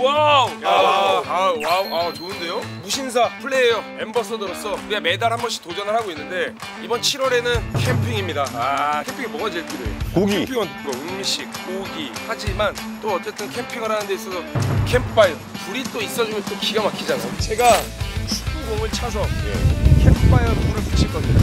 와우. 와우. 좋은데요? 무신사 플레이어 앰버서더로서 우리가 매달 한 번씩 도전을 하고 있는데 이번 7월에는 캠핑입니다. 캠핑이 뭐가 제일 필요해? 고기. 캠핑은 뭐 음식, 고기. 하지만 또 어쨌든 캠핑을 하는 데 있어서 캠프파이어. 불이 또 있어주면 또 기가 막히잖아요. 제가 축구공을 차서 캠프파이어 불을 붙일 겁니다.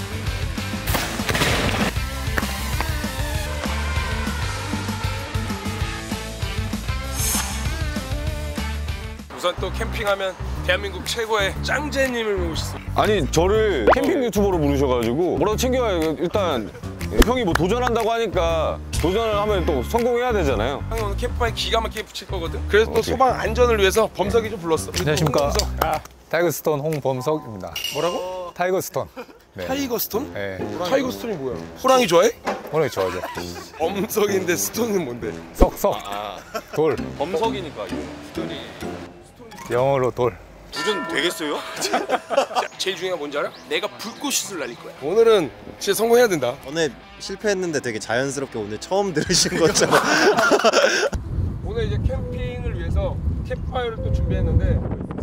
우선 또 캠핑하면 대한민국 최고의 짱제님을 모셨습니다. 아니 저를 캠핑 유튜버로 부르셔가지고 뭐라도 챙겨와요. 일단 형이 뭐 도전한다고 하니까 도전을 하면 또 성공해야 되잖아요. 형이 오늘 캠프파이어 기가 막히게 붙일 거거든. 그래서 또 소방 안전을 위해서 범석이 좀 불렀어. 안녕하십니까. 타이거스톤 홍범석입니다. 뭐라고? 타이거스톤. 네. 타이거스톤? 네. 타이거스톤이 뭐야? 호랑이 좋아해? 오늘 좋아하죠. 범석인데 스톤은 뭔데? 석. 돌. 범석이니까 이거. 스톤이. 영어로 돌. 도전 되겠어요? 제일 중요한 건 뭔지 알아? 내가 불꽃슛을 날릴 거야. 오늘은 진짜 성공해야 된다. 오늘 실패했는데 되게 자연스럽게 오늘 처음 들으신 것처럼. 오늘 이제 캠핑을 위해서 캠프파이어를 또 준비했는데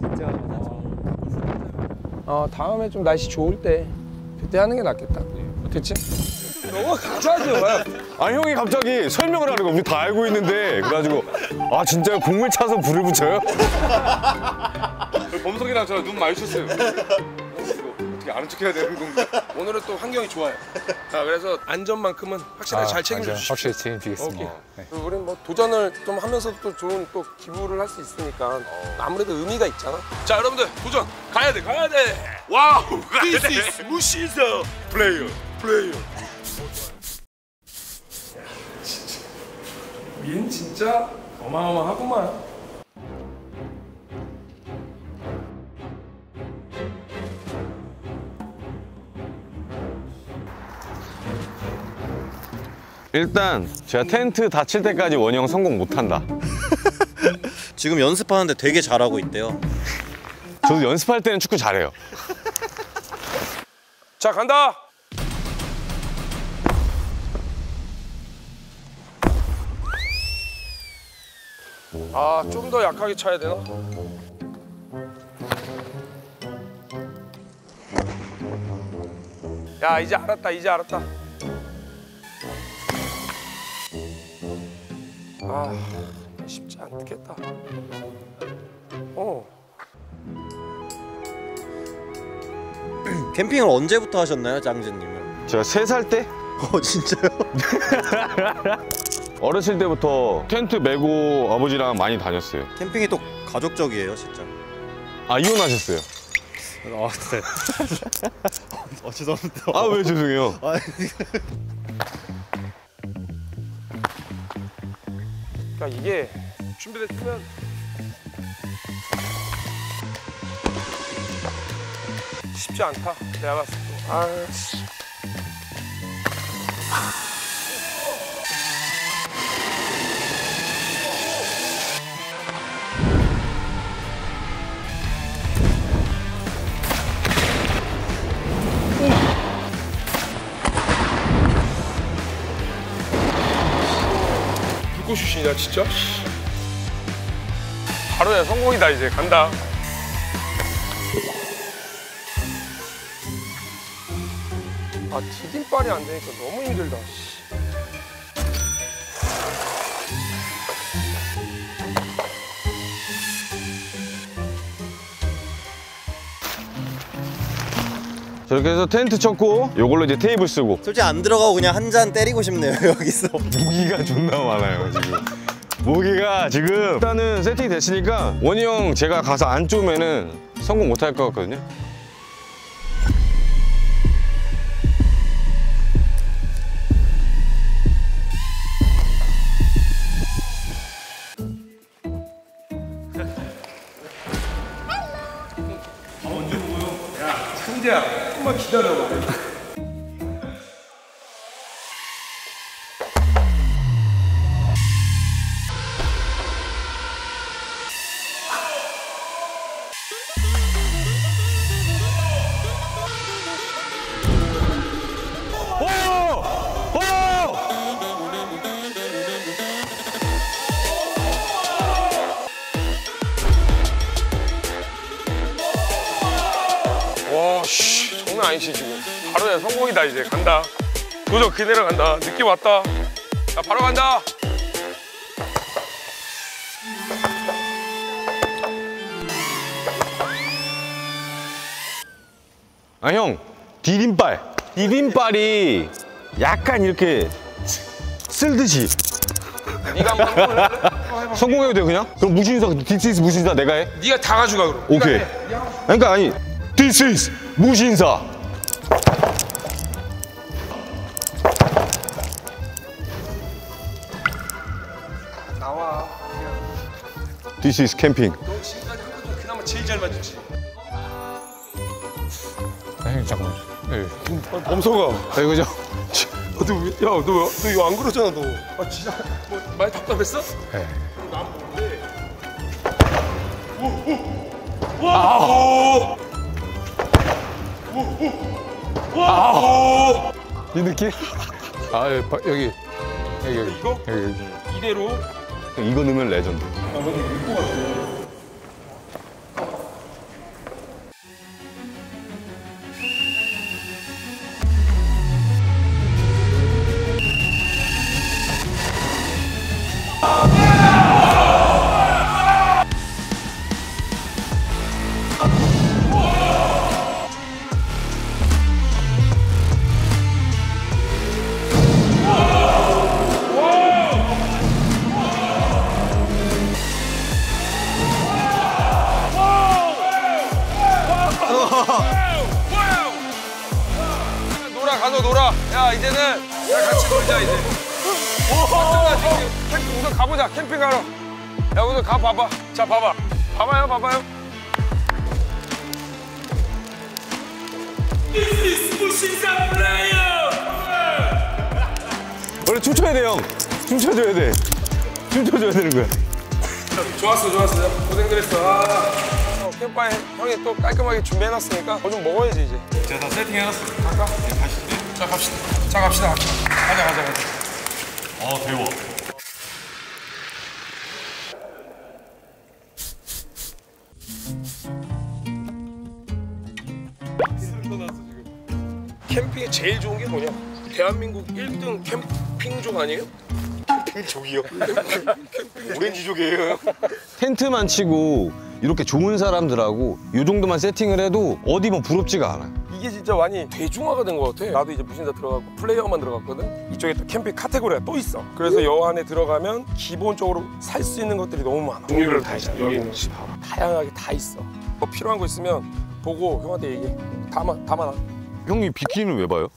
다음에 좀 날씨 좋을 때 그때 하는 게 낫겠다. 그치? 너가 가자죠. 아 형이 갑자기 설명을 하는 거 우리 다 알고 있는데 그래가지고 아 진짜 공을 차서 불을 붙여요? 범석이랑 저 눈 마주쳤어요. 어떻게 아는 척해야 되는 건가? 오늘은 또 환경이 좋아요. 자, 그래서 안전만큼은 확실하게 잘 책임져 주십시오. 확실히 책임지겠습니다. 네. 우리는 뭐 도전을 좀 하면서도 또 좋은 또 기부를 할 수 있으니까 아무래도 의미가 있잖아. 자, 여러분들 도전 가야 돼. 와우, this is 무신사 플레이어. 얘는 진짜 어마어마하구만. 일단 제가 텐트 닫힐 때까지 원형 성공 못한다. 지금 연습하는데 되게 잘하고 있대요. 저도 연습할 때는 축구 잘해요. 자, 간다. 좀 더 약하게 차야 되나? 야, 이제 알았다. 쉽지 않겠다. 캠핑을 언제부터 하셨나요, 짱제님은? 제가 3살 때? 진짜요? 어렸을 때부터 텐트 메고 아버지랑 많이 다녔어요. 캠핑이 또 가족적이에요, 진짜. 아 이혼하셨어요? 네. 죄송합니다. 아 왜 죄송해요? 그러니까 이게 준비됐으면 쉽지 않다. 내가 봤을 때. 불꽃슛이냐 진짜? 바로야 성공이다. 이제 간다. 디딤발이 안 되니까 너무 힘들다. 저렇게 해서 텐트 쳤고 요걸로 이제 테이블 쓰고. 솔직히 안 들어가고 그냥 한 잔 때리고 싶네요, 여기서. 모기가 존나 많아요 지금. 모기가 지금 일단은 세팅이 됐으니까 원희 형 제가 가서 안 쪼면은 성공 못 할 것 같거든요. 승재야, 조금만 기다려봐. 씨, 장난 아니지 지금. 바로 내 성공이다 이제. 간다. 도저 그대로 간다. 느낌 왔다. 나 바로 간다. 아 형, 디딤발이 약간 이렇게 쓸듯이. 네가 한번 해볼래? 성공해도 돼 그냥? 그럼 무신사, this is 무신사 내가 해? 네가 다 가져가 그럼. 오케이. 그러니까 아니, this is 무신사. 나와. This is 캠핑. 너 지금까지 한 것 중 그나마 제일 잘 맞았지. 형님 잠깐만. 네. 범서가. 아 이거 좀. 너 이거 안 그러잖아 너. 아 진짜 뭐 많이 답답했어? 네. 난 모르는데. 와. 이 느낌? 아 예, 여기. 이거? 여기. 이대로. 이거 넣으면 레전드. 놀아 가서 놀아. 야 이제는 야 같이 놀자 이제. 맞잖아 지금 캠핑 우선 가보자 캠핑 가러. 야 우선 가 봐봐. 자 봐봐. 봐봐요. 원래 춤춰야 돼 형. 춤춰줘야 돼. 춤춰줘야 되는 거야. 좋았어. 고생들 했어. 캠파에 형이 또 깔끔하게 준비해놨으니까 뭐 좀 먹어야지 이제. 제가 다 세팅해놨어요. 갈까? 가시죠. 자 갑시다. 가자. 가자. 대박. 캠핑에 제일 좋은 게 뭐냐? 대한민국 1등 캠핑족 아니에요? 캠핑족이요? 오렌지족이에요. 텐트만 치고 이렇게 좋은 사람들하고 이 정도만 세팅을 해도 어디 뭐 부럽지가 않아. 이게 진짜 많이 대중화가 된 것 같아. 나도 이제 무신사 들어가고 플레이어만 들어갔거든. 이쪽에 또 캠핑 카테고리가 또 있어. 그래서 여 안에 들어가면 기본적으로 살 수 있는 것들이 너무 많아. 종류별로 다 있어. 여기는 다양하게 다 있어. 뭐 필요한 거 있으면 보고 형한테 얘기해. 담아놔. 형이 비키니는 왜 봐요?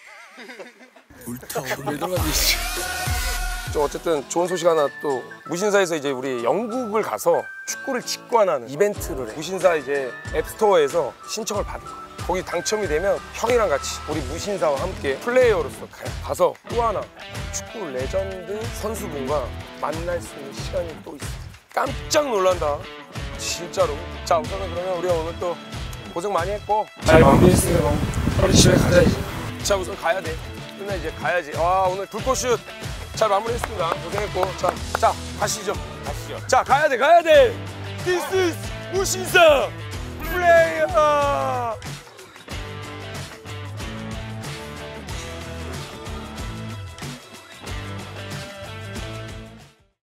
왜 들어가지? 좀 어쨌든 좋은 소식 하나 또 무신사에서 이제 우리 영국을 가서 축구를 직관하는 이벤트를 해. 무신사 이제 앱스토어에서 신청을 받은 거야. 거기 당첨이 되면 형이랑 같이 우리 무신사와 함께 플레이어로서 가서 또 하나 축구 레전드 선수분과 만날 수 있는 시간이 또 있어. 깜짝 놀란다. 진짜로. 자 우선은 그러면 우리가 오늘 또 고생 많이 했고 잘 마무리했으니까 빨리 집에 가자 이제. 자 우선 가야 돼. 끝나 이제 가야지. 와 오늘 불꽃슛 잘 마무리했습니다. 고생했고 자 가시죠. 자 가야 돼. This is 무신사 플레이어.